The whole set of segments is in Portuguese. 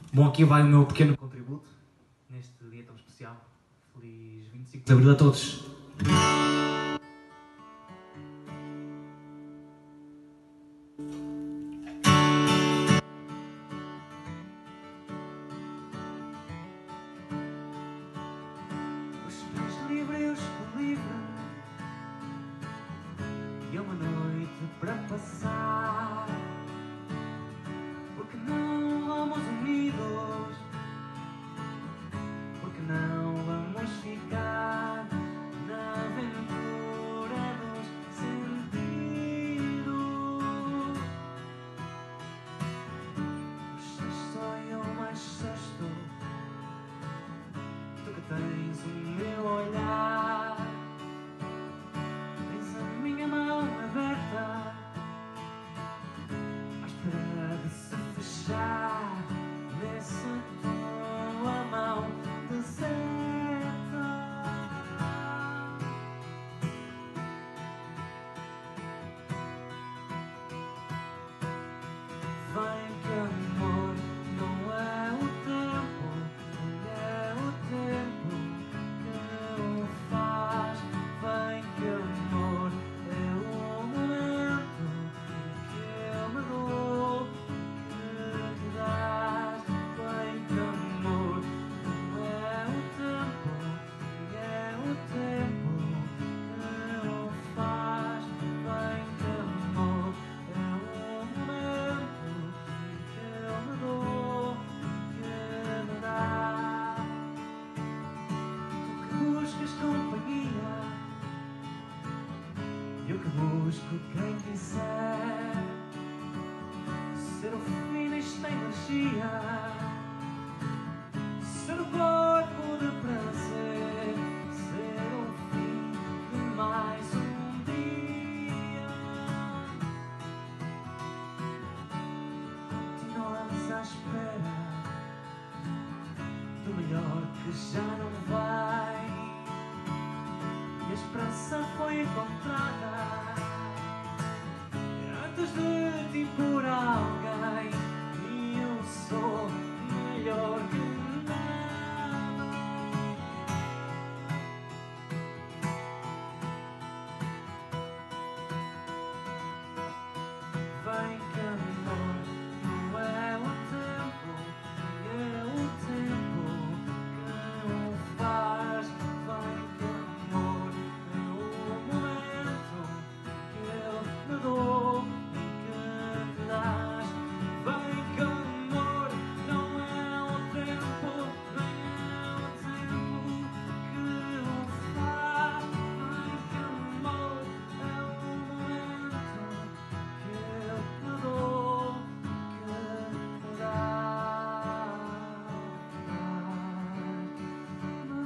Bom, aqui vai o meu pequeno contributo neste dia tão especial. Feliz 25 de Abril a todos. Os pés livres que livre e uma noite para passar. Porque não vamos unidos? Porque não vamos ficar na aventura dos sentidos? O sexto e o mais sexto, tu que tens o meu olhar, tens a minha mão aberta à espera de se fechar nessa tua mão deserta. Vem que amor não é o tempo, nem é o tempo que o faz. Vem que amor é o momento que eu me dou, que dás. Vem que amor não é o tempo, nem é o tempo que o faz. Vem que amor é o momento que eu me dou, que me dá. Tu que buscas companhia, eu que busco quem quiser ser o fim desta energia, ser o corpo de prazer, ser o fim de mais um dia. Continuamos à espera do melhor que já não vai, e a esperança foi encontrada antes de ti por alguém, e eu sou melhor que nada. Vem que amor não é o tempo, nem é o tempo que o faz. Vem que amor é o momento que eu me dou e que te dás. Vem que amor não é o tempo, nem é o tempo que o faz. Vem que amor é o momento que eu me dou, que me dá, me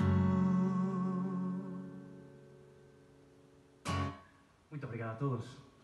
dá. Muito obrigado a todos.